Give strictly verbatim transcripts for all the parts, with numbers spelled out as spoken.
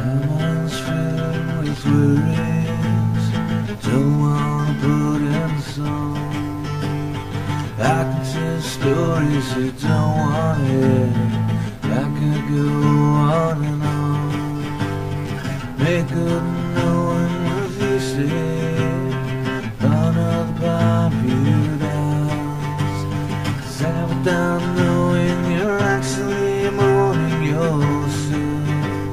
mind's filled with worries, don't wanna put in the song. I can tell stories you don't wanna hear, I could go on and on. Make good knowing what you say, another paradise. 'Cause I'm done knowing you're actually mourning yourself.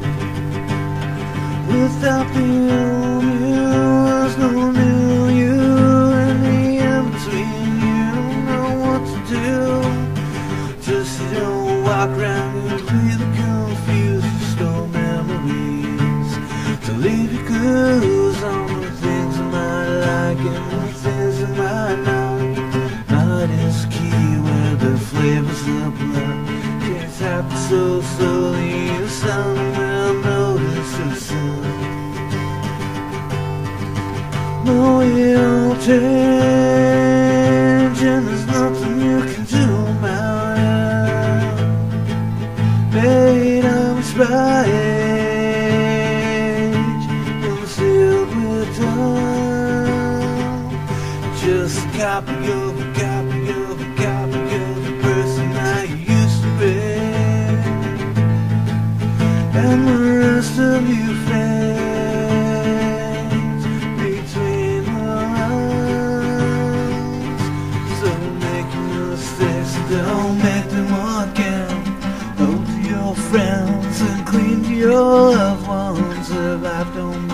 Without the old you, there's no new you, and the in-between you don't know what to do. Just you don't walk around and be the confused, store memories to leave your clues on the things I might like and the things I might not. Night is key where the flavors of blood can't happen so slowly. The sun will notice the sun. No, it won't change, and there's nothing you can do about it. Made of inspired, you're sealed with time. Just a copy of a copy of a copy of the person I used to be, and the rest of you fades between the lines. So make your mistakes, don't make them again. Hold to your friends and clean to your loved ones. If life don't